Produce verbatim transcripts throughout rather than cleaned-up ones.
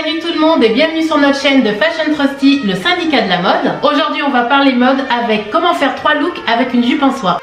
Salut tout le monde et bienvenue sur notre chaîne de Fashion Trusty, le syndicat de la mode. Aujourd'hui on va parler mode avec comment faire trois looks avec une jupe en soie.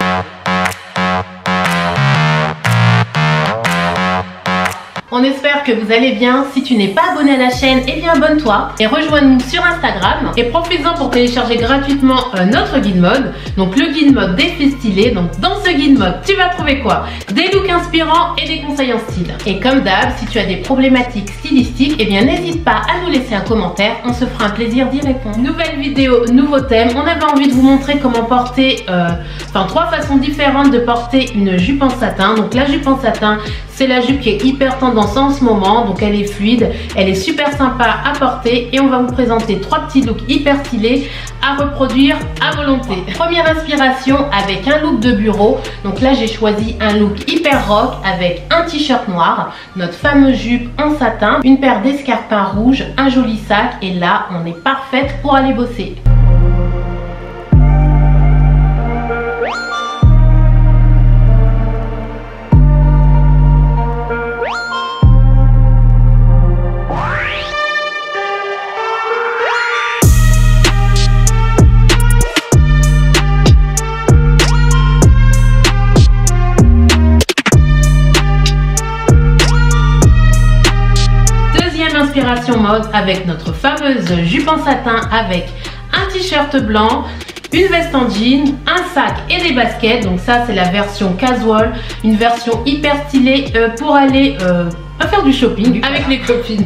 On espère que vous allez bien. Si tu n'es pas abonné à la chaîne, eh bien abonne-toi et rejoins-nous sur Instagram. Et profite-en pour télécharger gratuitement euh, notre guide mode. Donc le guide mode des filles stylées. Donc dans ce guide mode, tu vas trouver quoi? Des looks inspirants et des conseils en style. Et comme d'hab, si tu as des problématiques stylistiques, eh bien n'hésite pas à nous laisser un commentaire. On se fera un plaisir d'y répondre. Nouvelle vidéo, nouveau thème. On avait envie de vous montrer comment porter, euh, enfin trois façons différentes de porter une jupe en satin. Donc la jupe en satin, c'est la jupe qui est hyper tendance en ce moment, donc elle est fluide, elle est super sympa à porter et on va vous présenter trois petits looks hyper stylés à reproduire à volonté. Première inspiration avec un look de bureau, donc là j'ai choisi un look hyper rock avec un t-shirt noir, notre fameuse jupe en satin, une paire d'escarpins rouges, un joli sac et là on est parfaite pour aller bosser. Inspiration mode avec notre fameuse jupe en satin avec un t-shirt blanc, une veste en jean, un sac et des baskets. Donc ça c'est la version casual, une version hyper stylée euh, pour aller euh, faire du shopping avec les copines.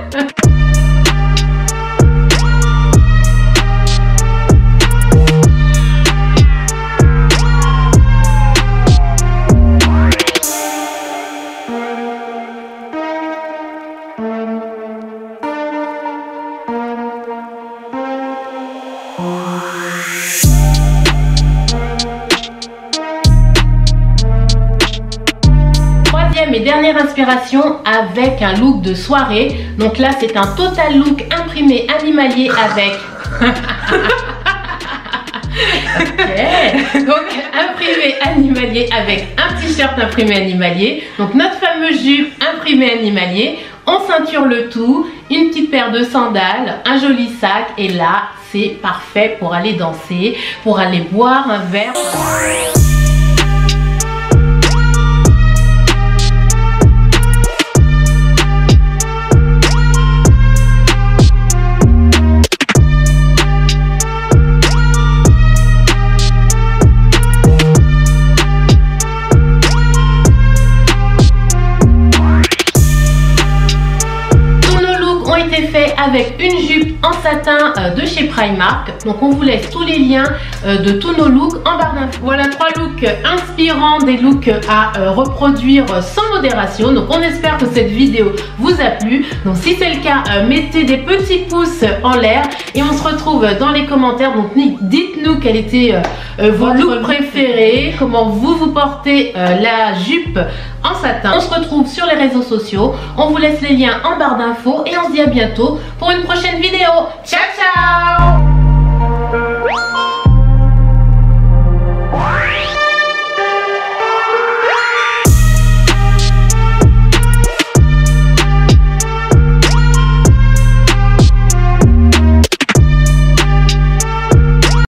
Et dernière inspiration avec un look de soirée. Donc là c'est un total look imprimé animalier avec ok, donc imprimé animalier avec un t-shirt imprimé animalier. Donc notre fameuse jupe imprimée animalier. On ceinture le tout, une petite paire de sandales, un joli sac et là c'est parfait pour aller danser, pour aller boire un verre. Fait avec une jupe en satin euh, de chez Primark. Donc on vous laisse tous les liens euh, de tous nos looks en barre d'infos. Voilà trois looks inspirants, des looks à euh, reproduire sans modération. Donc on espère que cette vidéo vous a plu. Donc si c'est le cas, euh, mettez des petits pouces en l'air et on se retrouve dans les commentaires. Donc dites-nous quel était euh, vos looks préférés, comment vous vous portez euh, la jupe en satin. On se retrouve sur les réseaux sociaux. On vous laisse les liens en barre d'infos et on se dit à bientôt pour une prochaine vidéo. Ciao ciao!